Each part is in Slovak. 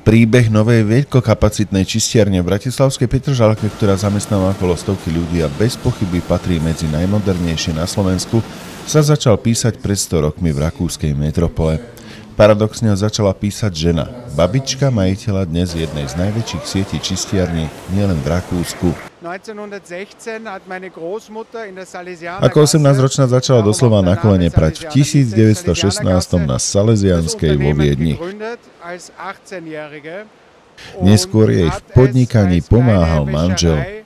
Príbeh novej veľkokapacitnej čistiarne v bratislavskej Petržalke, ktorá zamestnáva okolo 100 ľudí a bez pochyby patrí medzi najmodernejšie na Slovensku, sa začal písať pred 100 rokmi v rakúskej metropole. Paradoxne ho začala písať žena, babička majiteľa dnes jednej z najväčších sietí čistiarní nielen v Rakúsku. Ako 18-ročná začala doslova na kolene prať v 1916 na Salesianskej vo Viedni. Neskôr jej v podnikaní pomáhal manžel.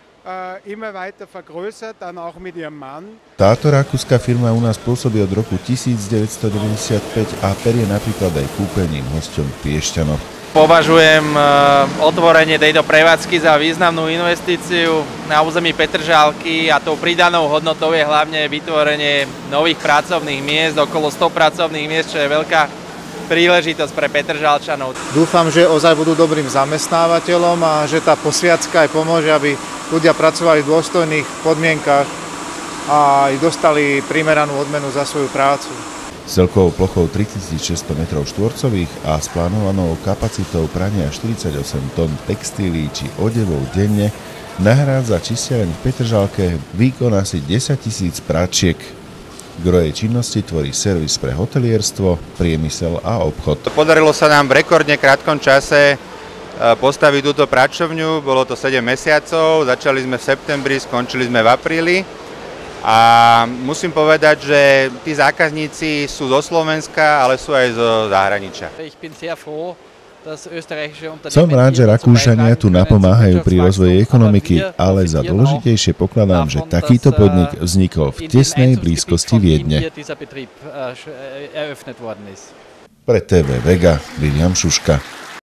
Táto rakúska firma u nás pôsobí od roku 1995 a perie napríklad aj kúpením hosťom v Piešťanoch. Považujem otvorenie tejto prevádzky za významnú investíciu na území Petržalky a tou pridanou hodnotou je hlavne vytvorenie nových pracovných miest, okolo 100 pracovných miest, čo je veľká príležitosť pre Petržalčanov. Dúfam, že ozaj budú dobrým zamestnávateľom a že tá posviacka aj pomôže, aby ľudia pracovali v dôstojných podmienkach a dostali primeranú odmenu za svoju prácu. S celkovou plochou 3600 m2 a s plánovanou kapacitou prania 48 tón textílií či odevov denne nahrádza čistiareň v Petržalke výkon asi 10 000 pračiek. Gro jej činnosti tvorí servis pre hotelierstvo, priemysel a obchod. Podarilo sa nám v rekordne krátkom čase postaviť túto pračovňu, bolo to 7 mesiacov, začali sme v septembri, skončili sme v apríli a musím povedať, že tí zákazníci sú zo Slovenska, ale sú aj zo zahraničia. Som rád, že Rakúšania tu napomáhajú pri rozvoji ekonomiky, ale za dôležitejšie pokladám, že takýto podnik vznikol v tesnej blízkosti Viedne. Pre TV Vega, William Šuška.